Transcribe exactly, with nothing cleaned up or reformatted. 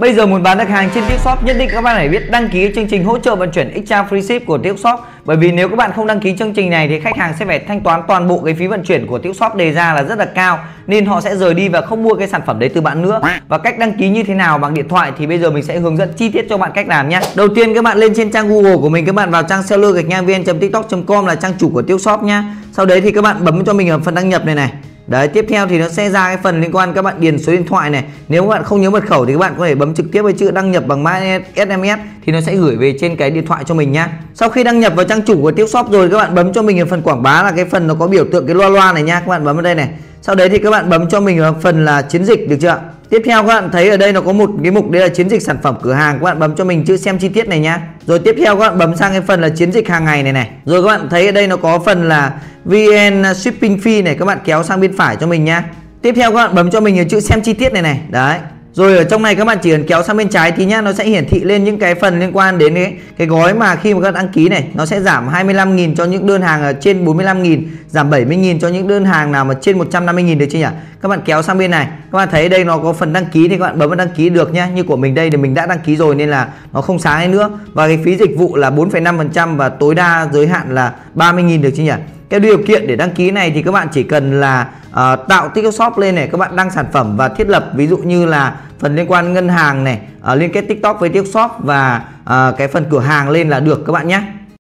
Bây giờ muốn bán được hàng trên TikTok, nhất định các bạn phải biết đăng ký chương trình hỗ trợ vận chuyển extra free ship của TikTok. Bởi vì nếu các bạn không đăng ký chương trình này thì khách hàng sẽ phải thanh toán toàn bộ cái phí vận chuyển của TikTok đề ra là rất là cao, nên họ sẽ rời đi và không mua cái sản phẩm đấy từ bạn nữa. Và cách đăng ký như thế nào bằng điện thoại thì bây giờ mình sẽ hướng dẫn chi tiết cho bạn cách làm nhé. Đầu tiên các bạn lên trên trang Google của mình, các bạn vào trang seller gạch ngang vn chấm tiktok chấm com là trang chủ của TikTok nhá. Sau đấy thì các bạn bấm cho mình ở phần đăng nhập này này. Đấy, tiếp theo thì nó sẽ ra cái phần liên quan các bạn điền số điện thoại này. Nếu các bạn không nhớ mật khẩu thì các bạn có thể bấm trực tiếp với chữ đăng nhập bằng mã ét em ét thì nó sẽ gửi về trên cái điện thoại cho mình nhá. Sau khi đăng nhập vào trang chủ của TikTok rồi, các bạn bấm cho mình ở phần quảng bá là cái phần nó có biểu tượng cái loa loa này nha. Các bạn bấm vào đây này. Sau đấy thì các bạn bấm cho mình ở phần là chiến dịch, được chưa? Tiếp theo các bạn thấy ở đây nó có một cái mục đây là chiến dịch sản phẩm cửa hàng, các bạn bấm cho mình chữ xem chi tiết này nhá. Rồi tiếp theo các bạn bấm sang cái phần là chiến dịch hàng ngày này này. Rồi các bạn thấy ở đây nó có phần là vê en shipping fee này, các bạn kéo sang bên phải cho mình nhá. Tiếp theo các bạn bấm cho mình chữ xem chi tiết này này. Đấy. Rồi ở trong này các bạn chỉ cần kéo sang bên trái thì nhá, nó sẽ hiển thị lên những cái phần liên quan đến cái, cái gói mà khi mà các bạn đăng ký này, nó sẽ giảm hai mươi lăm nghìn cho những đơn hàng ở trên bốn mươi lăm nghìn, giảm bảy mươi nghìn cho những đơn hàng nào mà trên một trăm năm mươi nghìn, được chưa nhỉ? Các bạn kéo sang bên này, các bạn thấy đây nó có phần đăng ký thì các bạn bấm vào đăng ký được nhá. Như của mình đây thì mình đã đăng ký rồi nên là nó không sáng hay nữa. Và cái phí dịch vụ là bốn phẩy năm phần trăm và tối đa giới hạn là ba mươi nghìn, được chưa nhỉ? Cái điều kiện để đăng ký này thì các bạn chỉ cần là uh, tạo TikTok Shop lên này, các bạn đăng sản phẩm và thiết lập ví dụ như là phần liên quan ngân hàng này, uh, liên kết TikTok với TikTok Shop và uh, cái phần cửa hàng lên là được các bạn nhé.